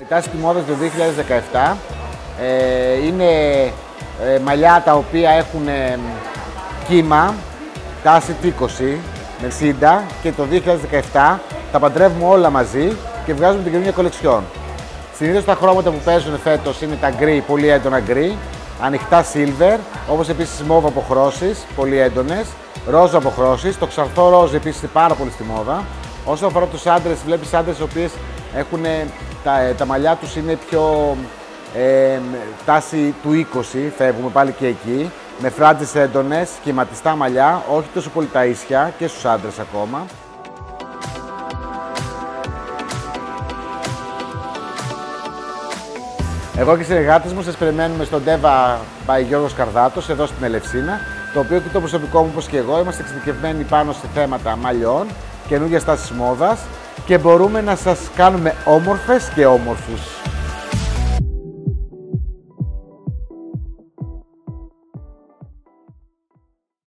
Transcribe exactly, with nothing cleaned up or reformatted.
τάση τη μόδα του δύο χιλιάδες δεκαεπτά. Ε, είναι ε, μαλλιά τα οποία έχουν ε, κύμα, τάση είκοσι, με σύντα, και το δύο χιλιάδες δεκαεπτά τα παντρεύουμε όλα μαζί και βγάζουμε την καινούργια κολεξιόν. Συνήθως τα χρώματα που παίζουν φέτος είναι τα γκρι, πολύ έντονα γκρι, ανοιχτά silver, όπως επίσης μόβ αποχρώσεις, πολύ έντονες, ρόζο αποχρώσεις, το ξαρθό ροζ επίσης είναι πάρα πολύ στη μόδα. Όσο αφορά τους άντρες, βλέπεις άντρες οι οποίες έχουν, τα, τα μαλλιά τους είναι πιο ε, τάση του είκοσι, φεύγουμε πάλι και εκεί, με φράτζες έντονες, σχηματιστά μαλλιά, όχι τόσο πολύ τα ίσια και στους άντρες ακόμα. Εγώ και οι συνεργάτες μου σας περιμένουμε στον Deva by Γιώργος Καρδάτος, εδώ στην Ελευσίνα, το οποίο και το προσωπικό μου, όπως και εγώ, είμαστε εξειδικευμένοι πάνω σε θέματα μαλλιών, καινούργιας τάσης μόδας και μπορούμε να σας κάνουμε όμορφες και όμορφους.